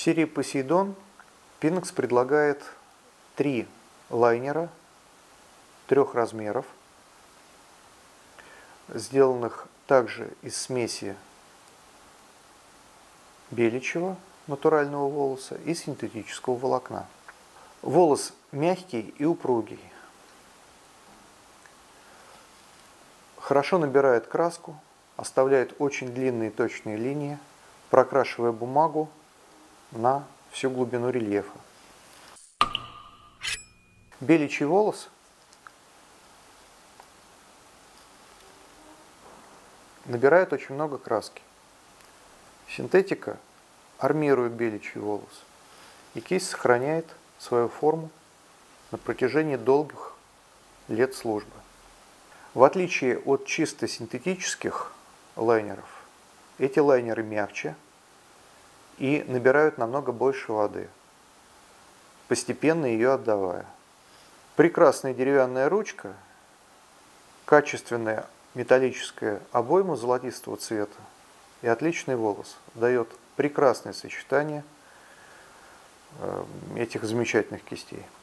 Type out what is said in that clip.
серии Посейдон Пинакс предлагает 3 лайнера 3 размеров, сделанных также из смеси беличьего натурального волоса и синтетического волокна. Волос мягкий и упругий. Хорошо набирает краску, оставляет очень длинные точные линии, прокрашивая бумагу на всю глубину рельефа. Беличий волос набирает очень много краски. Синтетика армирует беличий волос, и кисть сохраняет свою форму на протяжении долгих лет службы. В отличие от чисто синтетических лайнеров, эти лайнеры мягче и набирают намного больше воды, постепенно ее отдавая. Прекрасная деревянная ручка, качественная металлическая обойма золотистого цвета и отличный волос дает прекрасное сочетание этих замечательных кистей.